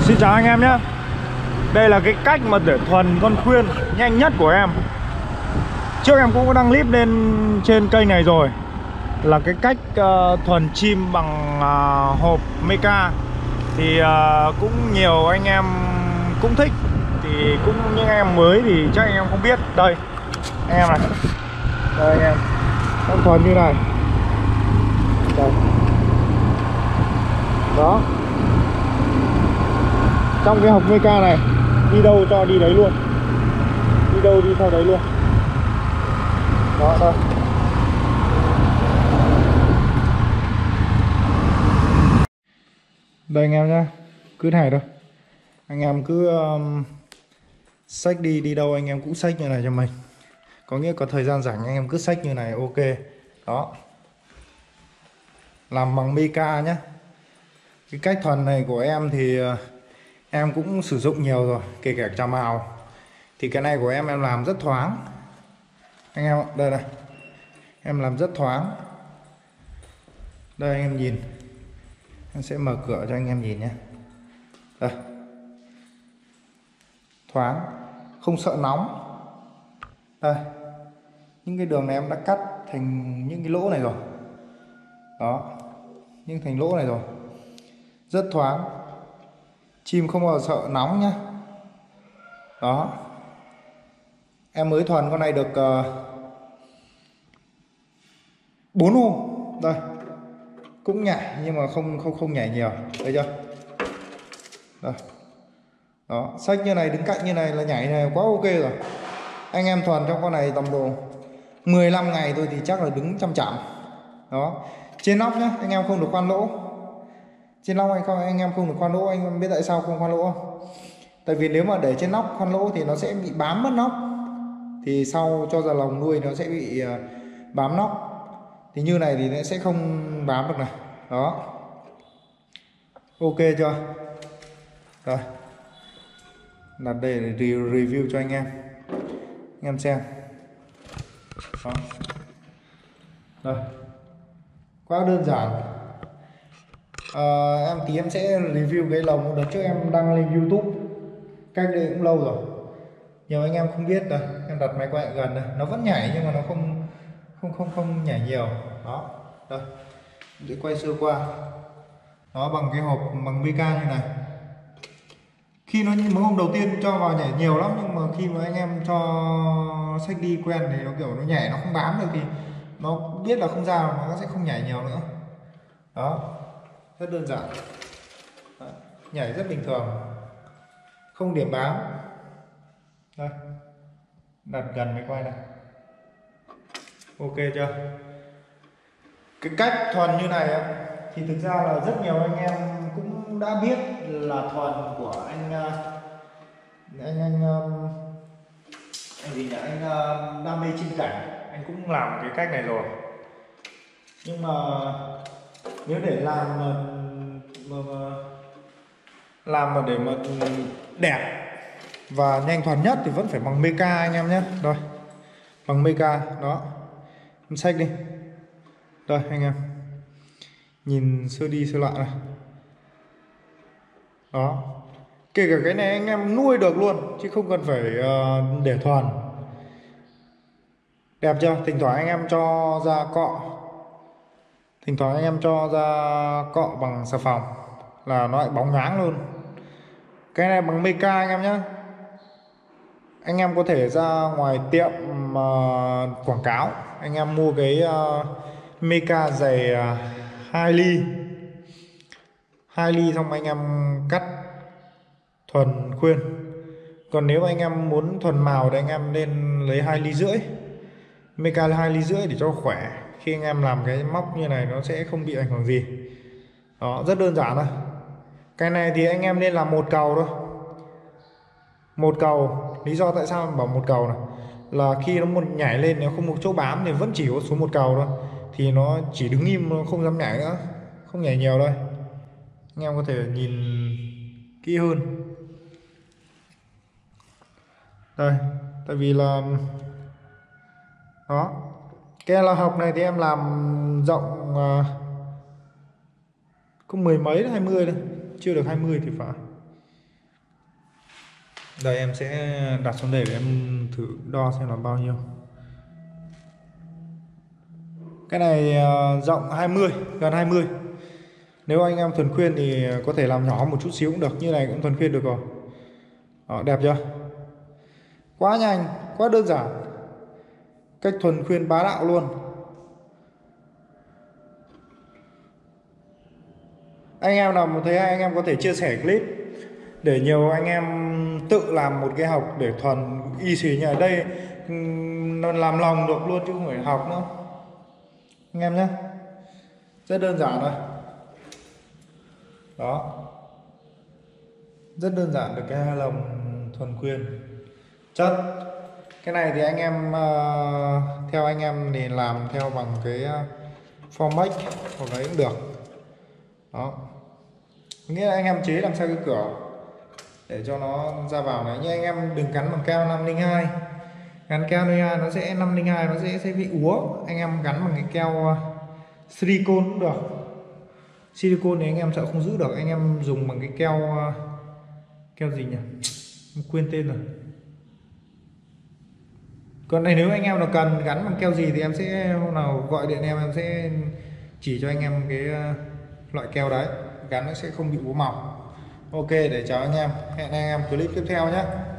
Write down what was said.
Xin chào anh em nhé. Đây là cái cách mà để thuần con khuyên nhanh nhất của em. Trước em cũng có đăng clip lên trên kênh này rồi. Là cái cách thuần chim bằng hộp Meca. Thì cũng nhiều anh em cũng thích. Thì cũng những em mới thì chắc anh em không biết. Đây anh em này. Đây anh em, con thuần như này. Đây. Đó. Trong cái hộp Meca này, đi đâu cho đi đấy luôn, đi đâu đi theo đấy luôn. Đó, đây. Đây anh em nhá, cứ này thôi. Anh em cứ xách đi đâu anh em cũng xách như này cho mình. Có nghĩa có thời gian rảnh anh em cứ xách như này, ok. Đó. Làm bằng Meca nhá. Cái cách thuần này của em thì em cũng sử dụng nhiều rồi, kể cả trà mào. Thì cái này của em làm rất thoáng. Anh em ạ, đây này. Em làm rất thoáng. Đây anh em nhìn. Em sẽ mở cửa cho anh em nhìn nhé. Đây. Thoáng, không sợ nóng. Đây. Những cái đường này em đã cắt thành những cái lỗ này rồi. Đó. Những thành lỗ này rồi. Rất thoáng. Chim không bao giờ sợ nóng nhá. Đó. Em mới thuần con này được 4 hôm. Đây. Cũng nhảy nhưng mà không nhảy nhiều. Thấy chưa? Đây. Đó, xách như này, đứng cạnh như này là nhảy này quá ok rồi. Anh em thuần trong con này tầm độ 15 ngày thôi thì chắc là đứng chăm chạm. Đó. Trên nóc nhá, anh em không được khoan lỗ. Trên nóc anh em không được khoan lỗ. Anh em biết tại sao không khoan lỗ không? Tại vì nếu mà để trên nóc khoan lỗ thì nó sẽ bị bám mất nóc. Thì sau cho ra lồng nuôi nó sẽ bị bám nóc. Thì như này thì nó sẽ không bám được này. Đó. Ok chưa? Rồi. Đặt đây để review cho anh em xem. Đó. Đây. Quá đơn giản. Em sẽ review cái lồng đợt trước em đăng lên YouTube. Cách đây cũng lâu rồi. Nhiều anh em không biết rồi. Em đặt máy quay gần đây, nó vẫn nhảy nhưng mà nó không nhảy nhiều. Đó. Đây. Để quay sơ qua. Nó bằng cái hộp bằng Meca như này. Khi nó mới hôm đầu tiên cho vào nhảy nhiều lắm, nhưng mà khi mà anh em cho xách đi quen thì nó kiểu nó nhảy nó không bám được thì nó biết là không ra, nó sẽ không nhảy nhiều nữa. Đó. Rất đơn giản. Đó. Nhảy rất bình thường, không điểm bám. Đây. Đặt gần mới quay này. Ok chưa? Cái cách thuần như này thì thực ra là rất nhiều anh em cũng đã biết là thuần của anh gì nhỉ, anh đam mê chim cảnh, anh cũng làm cái cách này rồi. Nhưng mà nếu để làm mà để mà đẹp và nhanh thuần nhất thì vẫn phải bằng Meca anh em nhé. Rồi, bằng Meca. Đó, em xách đi. Đây anh em nhìn sơ đi sơ lại này. Đó. Kể cả cái này anh em nuôi được luôn chứ không cần phải để thuần. Đẹp chưa? Thỉnh thoảng anh em cho ra cọ. Thỉnh thoảng anh em cho ra cọ bằng xà phòng là nó lại bóng nhoáng luôn. Cái này bằng Meca anh em nhé. Anh em có thể ra ngoài tiệm quảng cáo, anh em mua cái Meca dày 2 ly. 2 ly xong anh em cắt thuần khuyên. Còn nếu anh em muốn thuần màu thì anh em nên lấy 2 ly rưỡi. Meca là 2 ly rưỡi để cho khỏe. Khi anh em làm cái móc như này nó sẽ không bị ảnh hưởng gì. Đó, rất đơn giản thôi. Cái này thì anh em nên làm một cầu thôi. Một cầu. Lý do tại sao bảo một cầu này là khi nó một nhảy lên nếu không một chỗ bám thì vẫn chỉ có xuống một cầu thôi. Thì nó chỉ đứng im, nó không dám nhảy nữa. Không nhảy nhiều đây. Anh em có thể nhìn kỹ hơn. Đây, tại vì là đó, cái là học này thì em làm rộng có 10 mấy 20 thôi, chưa được 20 thì phải. Đây em sẽ đặt xuống đây để em thử đo xem là bao nhiêu. Cái này rộng 20, gần 20. Nếu anh em thuần khuyên thì có thể làm nhỏ một chút xíu cũng được, như này cũng thuần khuyên được rồi. Đó, đẹp chưa? Quá nhanh, quá đơn giản. Cách thuần khuyên bá đạo luôn. Anh em nào mà thấy hay, anh em có thể chia sẻ clip để nhiều anh em tự làm một cái học để thuần y xì như ở đây, nó làm lòng được luôn chứ không phải học nữa anh em nhé. Rất đơn giản thôi. Đó, rất đơn giản được cái lồng thuần khuyên chất. Cái này thì anh em theo anh em thì làm theo bằng cái format hoặc ấy cũng được. Đó, nghĩa là anh em chế làm sao cái cửa để cho nó ra vào này, nhưng anh em đừng gắn bằng keo 502. Gắn keo 502 nó sẽ 502 nó sẽ bị úa. Anh em gắn bằng cái keo silicone cũng được. Silicone thì anh em sợ không giữ được, anh em dùng bằng cái keo keo gì nhỉ, quên tên rồi. Còn này nếu anh em nào cần gắn bằng keo gì thì em sẽ hôm nào gọi điện em sẽ chỉ cho anh em cái loại keo đấy, gắn nó sẽ không bị úa màu. Ok, để chào anh em, hẹn anh em clip tiếp theo nhé.